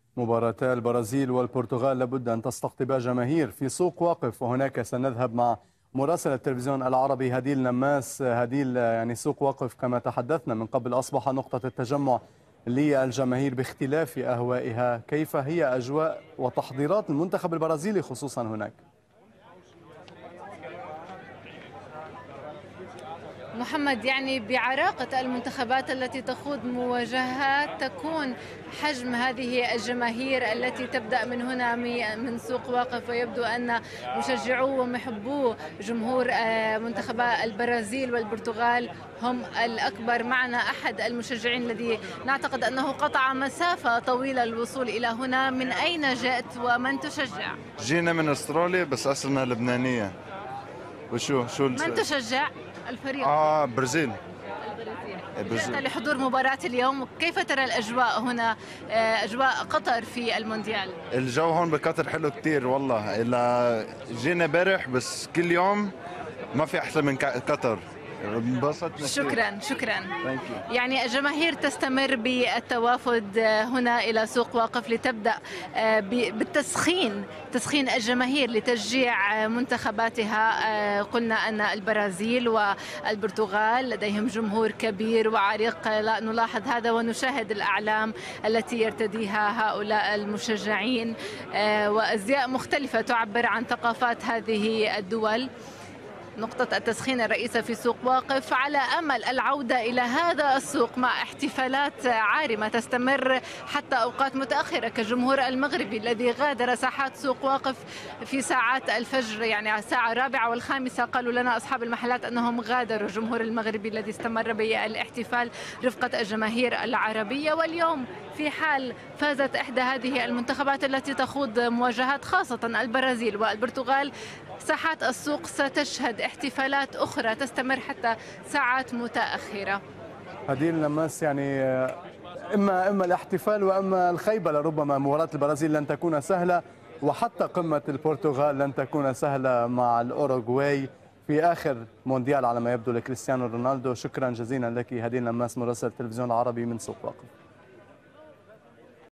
مباراتا البرازيل والبرتغال لابد أن تستقطب جماهير في سوق واقف، وهناك سنذهب مع مراسل التلفزيون العربي هديل نماس. هديل، يعني سوق واقف كما تحدثنا من قبل أصبح نقطة التجمع للجماهير باختلاف أهوائها. كيف هي أجواء وتحضيرات المنتخب البرازيلي خصوصا هناك؟ محمد، يعني بعراقة المنتخبات التي تخوض مواجهات تكون حجم هذه الجماهير التي تبدأ من هنا من سوق واقف، ويبدو أن مشجعو ومحبو جمهور منتخبا البرازيل والبرتغال هم الأكبر. معنا أحد المشجعين الذي نعتقد أنه قطع مسافة طويلة للوصول إلى هنا. من أين جئت ومن تشجع؟ جينا من استراليا بس أصلنا لبنانية. وشو من تشجع الفريق؟ برازيل. جئت لحضور مباراة اليوم، كيف ترى الأجواء هنا، أجواء قطر في المونديال؟ الجو هون بقطر حلو كتير والله، إلا جينا امبارح بس كل يوم ما في أحسن من قطر. انبسطنا. شكرا. يعني الجماهير تستمر بالتوافد هنا إلى سوق واقف لتبدأ تسخين الجماهير لتشجيع منتخباتها. قلنا أن البرازيل والبرتغال لديهم جمهور كبير وعريق، لا نلاحظ هذا ونشاهد الأعلام التي يرتديها هؤلاء المشجعين، وأزياء مختلفة تعبر عن ثقافات هذه الدول. نقطة التسخين الرئيسة في سوق واقف على أمل العودة إلى هذا السوق مع احتفالات عارمة تستمر حتى أوقات متأخرة، كالجمهور المغربي الذي غادر ساحات سوق واقف في ساعات الفجر، يعني على الساعة 4 و5 قالوا لنا أصحاب المحلات أنهم غادروا. الجمهور المغربي الذي استمر بالاحتفال رفقة الجماهير العربية. واليوم في حال فازت إحدى هذه المنتخبات التي تخوض مواجهات خاصة البرازيل والبرتغال، ساحات السوق ستشهد احتفالات أخرى تستمر حتى ساعات متأخرة. هديل نماس، يعني إما الاحتفال وإما الخيبة لربما. مباراة البرازيل لن تكون سهلة، وحتى قمة البرتغال لن تكون سهلة مع الأوروغواي في آخر مونديال على ما يبدو لكريستيانو رونالدو. شكرا جزيلا لك هديل نماس، مراسل التلفزيون العربي من سوق واقف.